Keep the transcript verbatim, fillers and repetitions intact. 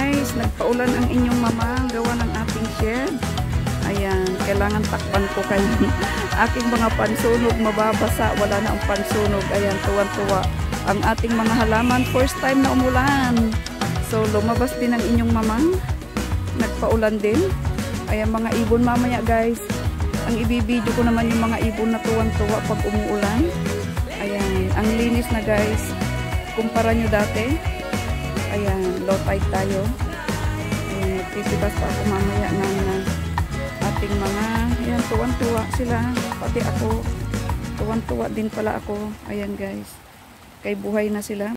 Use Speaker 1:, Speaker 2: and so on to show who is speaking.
Speaker 1: guys, nagpaulan ang inyong mama gawa ng ating shed. Ayan, kailangan takpan ko kayo. Aking mga pansunog mababasa, wala na ang pansunog. Ayan, tuwan-tuwa ang ating mga halaman. First time na umulan. So, lumabas din ang inyong mamang. Nagpaulan din. Ayan, mga ibon mamaya guys. Ang ibibidyo ko naman yung mga ibon na tuwan-tuwa pag umuulan. Ayan, ang linis na guys. Kumpara nyo dati. Ayan, low tide tayo. Ayan, magtitibas pa ako mamaya ng uh, ating mga, ayan, tuwan-tuwa sila. Pati ako, tuwan-tuwa din pala ako. Ayan guys, kay buhay na sila.